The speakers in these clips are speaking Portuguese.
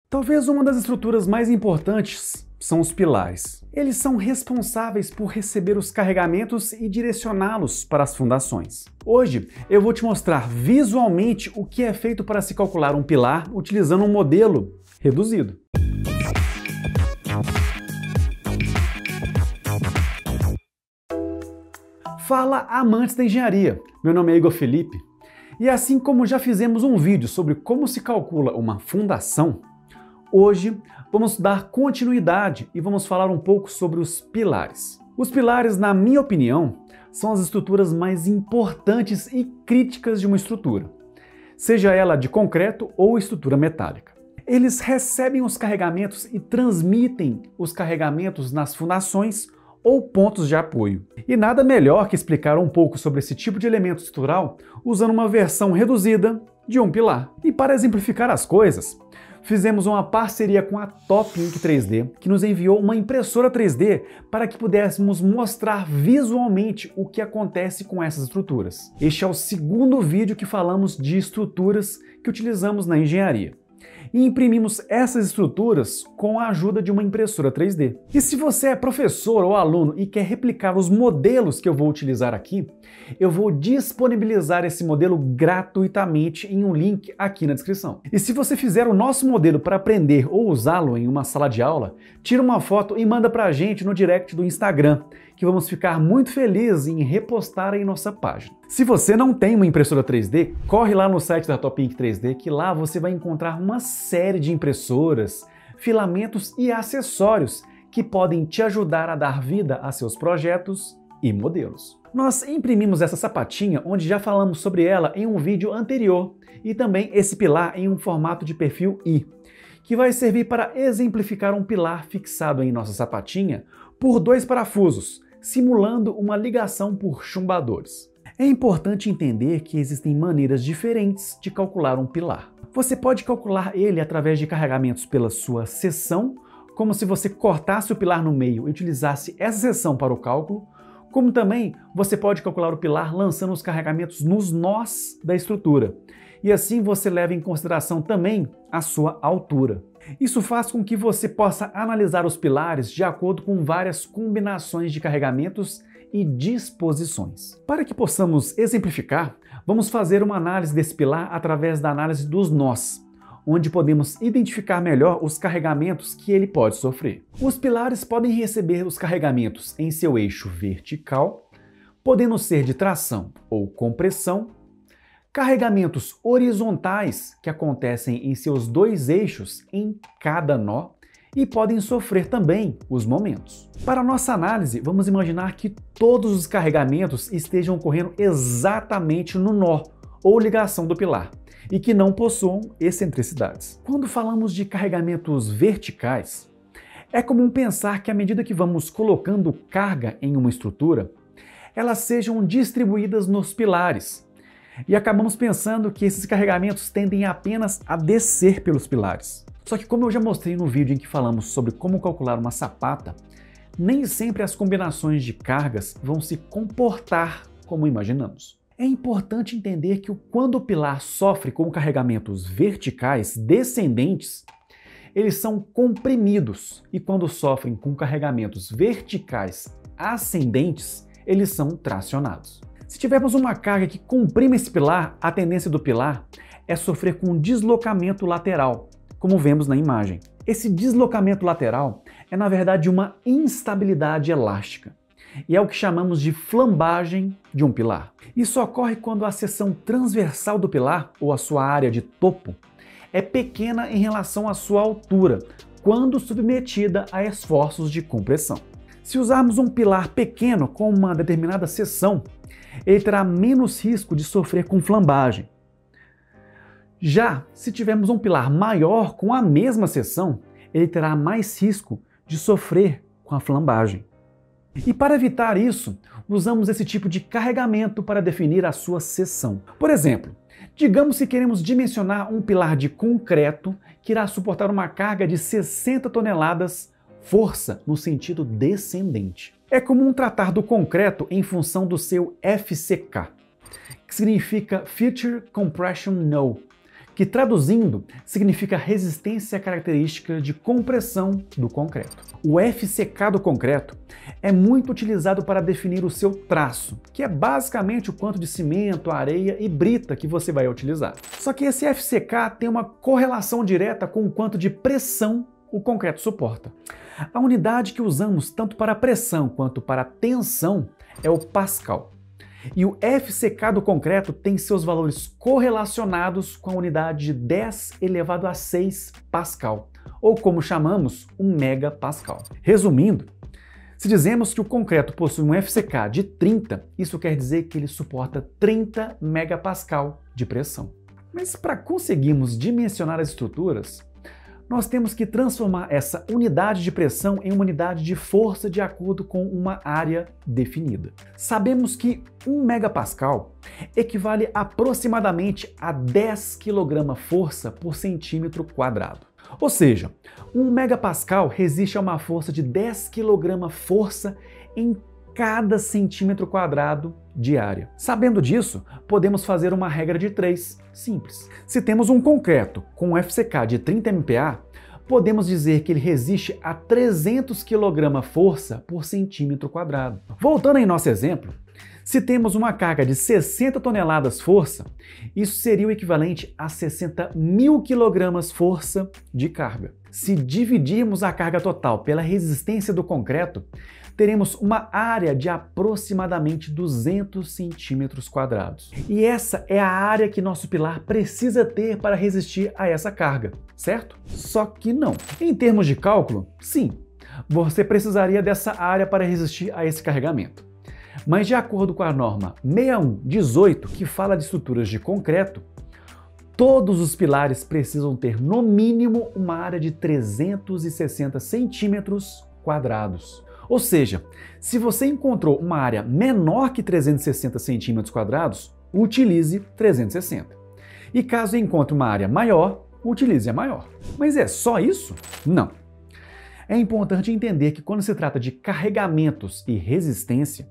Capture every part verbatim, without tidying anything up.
Talvez uma das estruturas mais importantes são os pilares. Eles são responsáveis por receber os carregamentos e direcioná-los para as fundações. Hoje eu vou te mostrar visualmente o que é feito para se calcular um pilar utilizando um modelo reduzido. Fala, amantes da engenharia! Meu nome é Igor Felipe e assim como já fizemos um vídeo sobre como se calcula uma fundação, hoje vamos dar continuidade e vamos falar um pouco sobre os pilares. Os pilares, na minha opinião, são as estruturas mais importantes e críticas de uma estrutura, seja ela de concreto ou estrutura metálica. Eles recebem os carregamentos e transmitem os carregamentos nas fundações ou pontos de apoio. E nada melhor que explicar um pouco sobre esse tipo de elemento estrutural usando uma versão reduzida de um pilar. E para exemplificar as coisas, fizemos uma parceria com a Top Ink três D, que nos enviou uma impressora três D para que pudéssemos mostrar visualmente o que acontece com essas estruturas. Este é o segundo vídeo que falamos de estruturas que utilizamos na engenharia. E imprimimos essas estruturas com a ajuda de uma impressora três D. E se você é professor ou aluno e quer replicar os modelos que eu vou utilizar aqui, eu vou disponibilizar esse modelo gratuitamente em um link aqui na descrição. E se você fizer o nosso modelo para aprender ou usá-lo em uma sala de aula, tira uma foto e manda pra gente no direct do Instagram, que vamos ficar muito felizes em repostar em nossa página. Se você não tem uma impressora três D, corre lá no site da Top Ink três D, que lá você vai encontrar uma série de impressoras, filamentos e acessórios que podem te ajudar a dar vida a seus projetos e modelos. Nós imprimimos essa sapatinha, onde já falamos sobre ela em um vídeo anterior, e também esse pilar em um formato de perfil I, que vai servir para exemplificar um pilar fixado em nossa sapatinha por dois parafusos, simulando uma ligação por chumbadores. É importante entender que existem maneiras diferentes de calcular um pilar. Você pode calcular ele através de carregamentos pela sua seção, como se você cortasse o pilar no meio e utilizasse essa seção para o cálculo, como também você pode calcular o pilar lançando os carregamentos nos nós da estrutura. E assim você leva em consideração também a sua altura. Isso faz com que você possa analisar os pilares de acordo com várias combinações de carregamentos e disposições. Para que possamos exemplificar, vamos fazer uma análise desse pilar através da análise dos nós, onde podemos identificar melhor os carregamentos que ele pode sofrer. Os pilares podem receber os carregamentos em seu eixo vertical, podendo ser de tração ou compressão, carregamentos horizontais que acontecem em seus dois eixos em cada nó e podem sofrer também os momentos. Para nossa análise, vamos imaginar que todos os carregamentos estejam ocorrendo exatamente no nó ou ligação do pilar e que não possuam excentricidades. Quando falamos de carregamentos verticais, é comum pensar que à medida que vamos colocando carga em uma estrutura, elas sejam distribuídas nos pilares, e acabamos pensando que esses carregamentos tendem apenas a descer pelos pilares. Só que, como eu já mostrei no vídeo em que falamos sobre como calcular uma sapata, nem sempre as combinações de cargas vão se comportar como imaginamos. É importante entender que quando o pilar sofre com carregamentos verticais descendentes, eles são comprimidos, e quando sofrem com carregamentos verticais ascendentes, eles são tracionados. Se tivermos uma carga que comprime esse pilar, a tendência do pilar é sofrer com deslocamento lateral, como vemos na imagem. Esse deslocamento lateral é, na verdade, uma instabilidade elástica, e é o que chamamos de flambagem de um pilar. Isso ocorre quando a seção transversal do pilar, ou a sua área de topo, é pequena em relação à sua altura, quando submetida a esforços de compressão. Se usarmos um pilar pequeno com uma determinada seção, ele terá menos risco de sofrer com flambagem. Já se tivermos um pilar maior com a mesma seção, ele terá mais risco de sofrer com a flambagem. E para evitar isso, usamos esse tipo de carregamento para definir a sua seção. Por exemplo, digamos que queremos dimensionar um pilar de concreto que irá suportar uma carga de sessenta toneladas, força no sentido descendente. É comum tratar do concreto em função do seu F C K, que significa Feature Compression No, que traduzindo significa resistência característica de compressão do concreto. O F C K do concreto é muito utilizado para definir o seu traço, que é basicamente o quanto de cimento, areia e brita que você vai utilizar. Só que esse F C K tem uma correlação direta com o quanto de pressão o concreto suporta. A unidade que usamos tanto para pressão quanto para tensão é o Pascal. E o F C K do concreto tem seus valores correlacionados com a unidade de dez elevado a seis Pascal, ou como chamamos, um megapascal. Resumindo, se dizemos que o concreto possui um F C K de trinta, isso quer dizer que ele suporta trinta megapascal de pressão. Mas para conseguirmos dimensionar as estruturas, nós temos que transformar essa unidade de pressão em uma unidade de força de acordo com uma área definida. Sabemos que um megapascal equivale aproximadamente a dez quilograma-força por centímetro quadrado. Ou seja, um megapascal resiste a uma força de dez quilograma-força em cada centímetro quadrado de área. Sabendo disso, podemos fazer uma regra de três, simples. Se temos um concreto com um F C K de trinta M P A, podemos dizer que ele resiste a trezentos quilograma-força por centímetro quadrado. Voltando em nosso exemplo, se temos uma carga de sessenta toneladas força, isso seria o equivalente a sessenta mil quilogramas força de carga. Se dividirmos a carga total pela resistência do concreto, teremos uma área de aproximadamente duzentos centímetros quadrados. E essa é a área que nosso pilar precisa ter para resistir a essa carga, certo? Só que não. Em termos de cálculo, sim, você precisaria dessa área para resistir a esse carregamento. Mas de acordo com a norma seis um dezoito, que fala de estruturas de concreto, todos os pilares precisam ter no mínimo uma área de trezentos e sessenta centímetros quadrados. Ou seja, se você encontrou uma área menor que trezentos e sessenta centímetros quadrados, utilize trezentos e sessenta. E caso encontre uma área maior, utilize a maior. Mas é só isso? Não. É importante entender que quando se trata de carregamentos e resistência,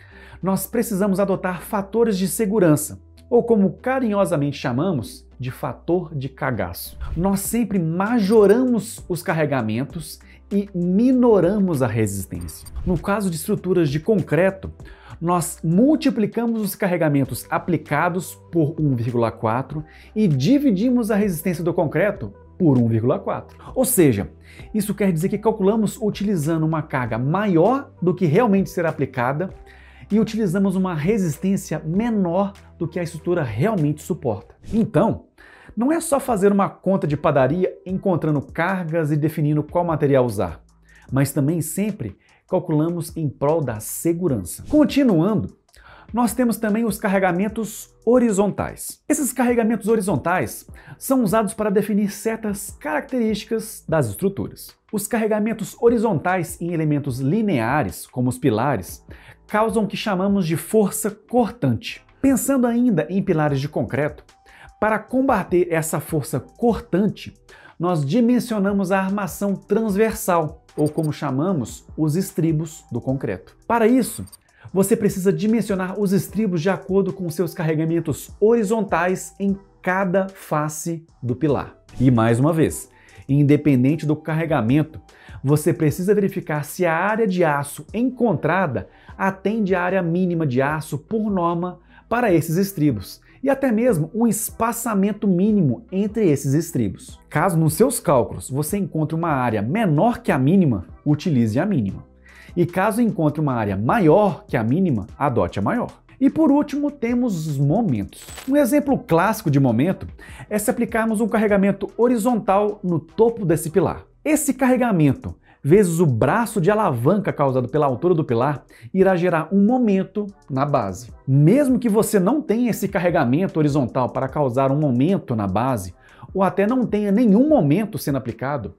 nós precisamos adotar fatores de segurança, ou como carinhosamente chamamos, de fator de cagaço. Nós sempre majoramos os carregamentos e minoramos a resistência. No caso de estruturas de concreto, nós multiplicamos os carregamentos aplicados por um vírgula quatro e dividimos a resistência do concreto por um vírgula quatro. Ou seja, isso quer dizer que calculamos utilizando uma carga maior do que realmente será aplicada e utilizamos uma resistência menor do que a estrutura realmente suporta. Então, não é só fazer uma conta de padaria encontrando cargas e definindo qual material usar, mas também sempre calculamos em prol da segurança. Continuando, nós temos também os carregamentos horizontais. Esses carregamentos horizontais são usados para definir certas características das estruturas. Os carregamentos horizontais em elementos lineares, como os pilares, causam o que chamamos de força cortante. Pensando ainda em pilares de concreto, para combater essa força cortante, nós dimensionamos a armação transversal, ou como chamamos, os estribos do concreto. Para isso, você precisa dimensionar os estribos de acordo com seus carregamentos horizontais em cada face do pilar. E mais uma vez, independente do carregamento, você precisa verificar se a área de aço encontrada atende à área mínima de aço por norma para esses estribos, e até mesmo um espaçamento mínimo entre esses estribos. Caso nos seus cálculos você encontre uma área menor que a mínima, utilize a mínima. E caso encontre uma área maior que a mínima, adote a maior. E por último, temos os momentos. Um exemplo clássico de momento é se aplicarmos um carregamento horizontal no topo desse pilar. Esse carregamento, vezes o braço de alavanca causado pela altura do pilar, irá gerar um momento na base. Mesmo que você não tenha esse carregamento horizontal para causar um momento na base, ou até não tenha nenhum momento sendo aplicado,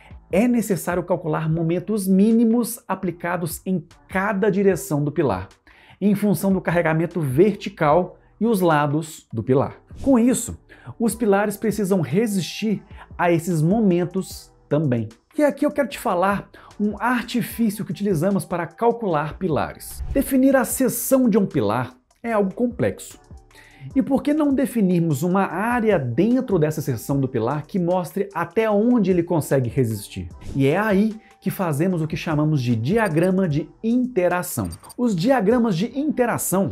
é necessário calcular momentos mínimos aplicados em cada direção do pilar, em função do carregamento vertical e os lados do pilar. Com isso, os pilares precisam resistir a esses momentos também. E aqui eu quero te falar um artifício que utilizamos para calcular pilares. Definir a seção de um pilar é algo complexo. E por que não definirmos uma área dentro dessa seção do pilar que mostre até onde ele consegue resistir? E é aí que fazemos o que chamamos de diagrama de interação. Os diagramas de interação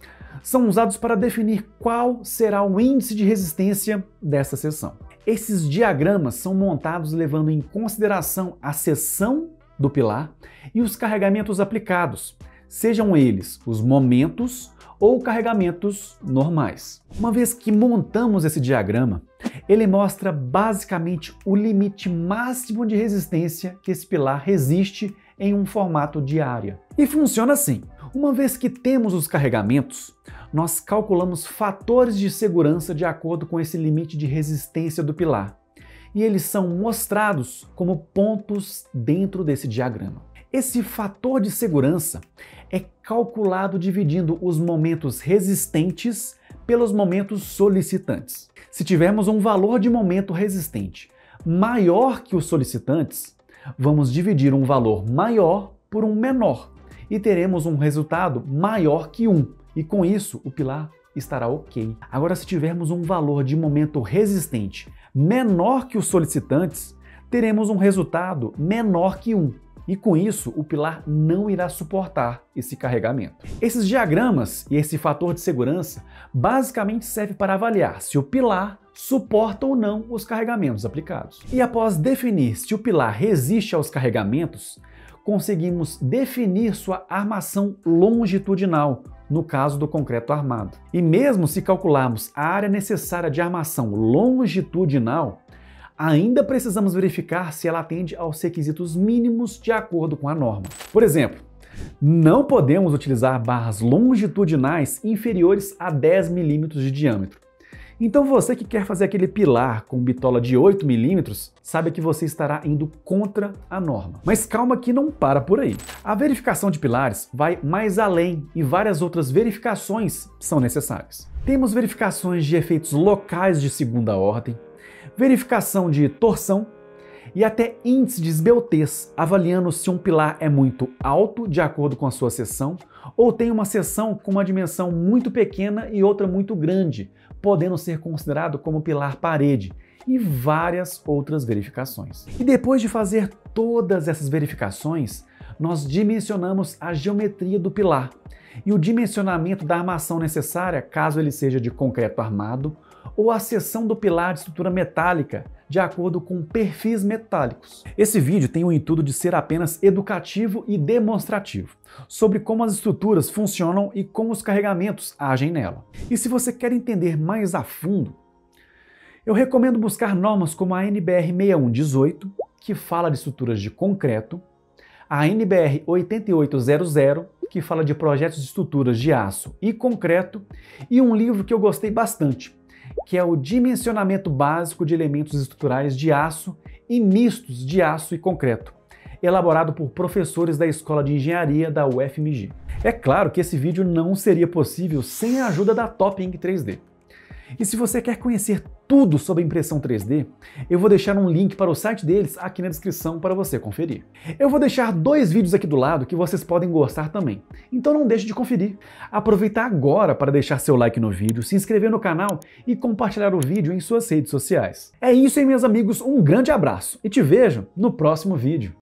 são usados para definir qual será o índice de resistência dessa seção. Esses diagramas são montados levando em consideração a seção do pilar e os carregamentos aplicados, sejam eles os momentos ou carregamentos normais. Uma vez que montamos esse diagrama, ele mostra basicamente o limite máximo de resistência que esse pilar resiste em um formato de área. E funciona assim: uma vez que temos os carregamentos, nós calculamos fatores de segurança de acordo com esse limite de resistência do pilar, e eles são mostrados como pontos dentro desse diagrama. Esse fator de segurança é calculado dividindo os momentos resistentes pelos momentos solicitantes. Se tivermos um valor de momento resistente maior que os solicitantes, vamos dividir um valor maior por um menor e teremos um resultado maior que um, e com isso o pilar estará ok. Agora, se tivermos um valor de momento resistente menor que os solicitantes, teremos um resultado menor que um. E com isso, o pilar não irá suportar esse carregamento. Esses diagramas e esse fator de segurança basicamente servem para avaliar se o pilar suporta ou não os carregamentos aplicados. E após definir se o pilar resiste aos carregamentos, conseguimos definir sua armação longitudinal, no caso do concreto armado. E mesmo se calcularmos a área necessária de armação longitudinal, ainda precisamos verificar se ela atende aos requisitos mínimos de acordo com a norma. Por exemplo, não podemos utilizar barras longitudinais inferiores a dez milímetros de diâmetro. Então você que quer fazer aquele pilar com bitola de oito milímetros, sabe que você estará indo contra a norma. Mas calma que não para por aí. A verificação de pilares vai mais além e várias outras verificações são necessárias. Temos verificações de efeitos locais de segunda ordem, verificação de torção e até índice de esbeltez, avaliando se um pilar é muito alto de acordo com a sua seção ou tem uma seção com uma dimensão muito pequena e outra muito grande, podendo ser considerado como pilar parede, e várias outras verificações. E depois de fazer todas essas verificações, nós dimensionamos a geometria do pilar e o dimensionamento da armação necessária, caso ele seja de concreto armado, ou a seção do pilar de estrutura metálica, de acordo com perfis metálicos. Esse vídeo tem o intuito de ser apenas educativo e demonstrativo, sobre como as estruturas funcionam e como os carregamentos agem nela. E se você quer entender mais a fundo, eu recomendo buscar normas como a N B R seis um um oito, que fala de estruturas de concreto, a N B R oito oito zero zero, que fala de projetos de estruturas de aço e concreto, e um livro que eu gostei bastante, que é o Dimensionamento Básico de Elementos Estruturais de Aço e Mistos de Aço e Concreto, elaborado por professores da Escola de Engenharia da U F M G. É claro que esse vídeo não seria possível sem a ajuda da Top Ink três D. E se você quer conhecer tudo sobre impressão três D, eu vou deixar um link para o site deles aqui na descrição para você conferir. Eu vou deixar dois vídeos aqui do lado que vocês podem gostar também, então não deixe de conferir. Aproveita agora para deixar seu like no vídeo, se inscrever no canal e compartilhar o vídeo em suas redes sociais. É isso aí, meus amigos, um grande abraço e te vejo no próximo vídeo.